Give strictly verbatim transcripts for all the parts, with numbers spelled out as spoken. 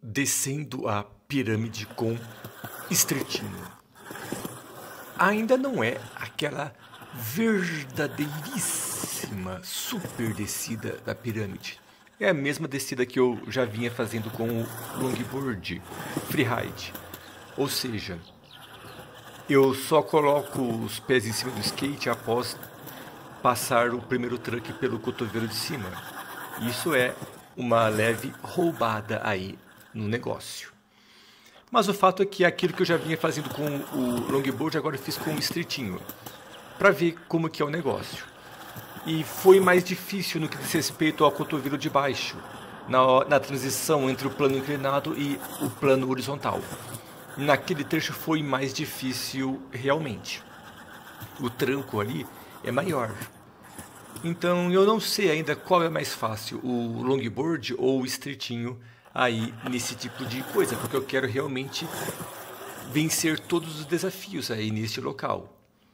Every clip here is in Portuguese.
descendo a pirâmide com Estreitinho. Ainda não é aquela verdadeiríssima super descida da pirâmide. É a mesma descida que eu já vinha fazendo com o longboard freeride. Ou seja, eu só coloco os pés em cima do skate após passar o primeiro truque pelo cotovelo de cima. Isso é uma leve roubada aí no negócio. Mas o fato é que aquilo que eu já vinha fazendo com o longboard, agora eu fiz com o Estreitinho, para ver como que é o negócio. E foi mais difícil no que diz respeito ao cotovelo de baixo, na, na transição entre o plano inclinado e o plano horizontal. Naquele trecho foi mais difícil realmente. O tranco ali é maior. Então eu não sei ainda qual é mais fácil, o longboard ou o Estreitinho aí nesse tipo de coisa, porque eu quero realmente vencer todos os desafios aí neste local.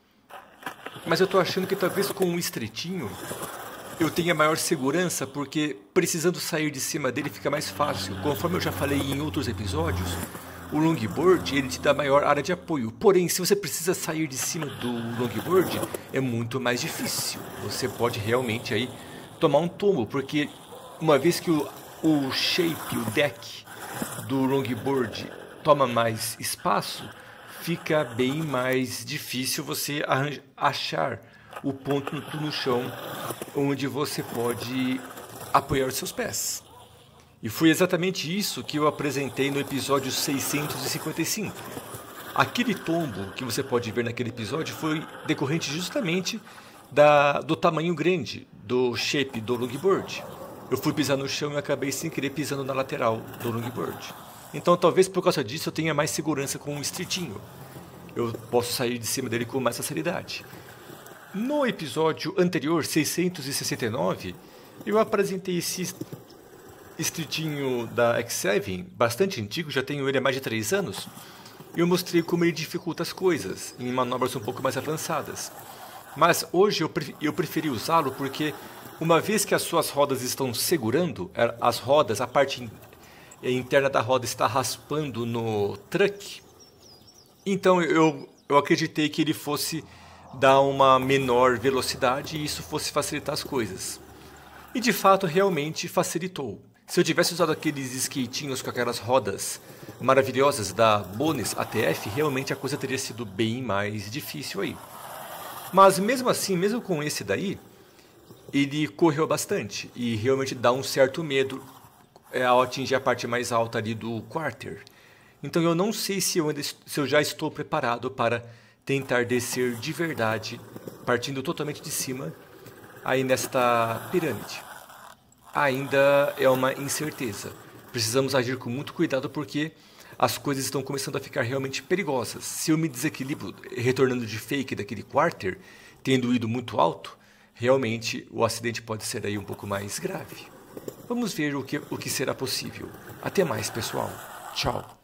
Mas eu tô achando que talvez com o Estreitinho eu tenha maior segurança, porque precisando sair de cima dele fica mais fácil. Conforme eu já falei em outros episódios, o longboard ele te dá maior área de apoio. Porém, se você precisa sair de cima do longboard, é muito mais difícil. Você pode realmente aí tomar um tombo, porque uma vez que o, o shape, o deck do longboard toma mais espaço, fica bem mais difícil você achar o ponto no chão onde você pode apoiar os seus pés. E foi exatamente isso que eu apresentei no episódio seiscentos e cinquenta e cinco. Aquele tombo que você pode ver naquele episódio foi decorrente justamente da, do tamanho grande do shape do longboard. Eu fui pisar no chão e acabei sem querer pisando na lateral do longboard. Então talvez por causa disso eu tenha mais segurança com o Estreitinho. Eu posso sair de cima dele com mais facilidade. No episódio anterior, seiscentos e sessenta e nove, eu apresentei esse Estreitinho da X sete, bastante antigo, já tenho ele há mais de três anos, e eu mostrei como ele dificulta as coisas, em manobras um pouco mais avançadas. Mas hoje eu, preferi, eu preferi usá-lo porque, uma vez que as suas rodas estão segurando, as rodas, a parte interna da roda está raspando no truck, então eu, eu acreditei que ele fosse dar uma menor velocidade e isso fosse facilitar as coisas. E de fato realmente facilitou. Se eu tivesse usado aqueles skatinhos com aquelas rodas maravilhosas da Bonus A T F, realmente a coisa teria sido bem mais difícil aí. Mas mesmo assim, mesmo com esse daí, ele correu bastante e realmente dá um certo medo ao atingir a parte mais alta ali do quarter. Então eu não sei se eu, ainda, se eu já estou preparado para tentar descer de verdade, partindo totalmente de cima, aí nesta pirâmide. Ainda é uma incerteza. Precisamos agir com muito cuidado porque as coisas estão começando a ficar realmente perigosas. Se eu me desequilibro retornando de fake daquele quarter, tendo ido muito alto, realmente o acidente pode ser aí um pouco mais grave. Vamos ver o que, o que será possível. Até mais, pessoal. Tchau.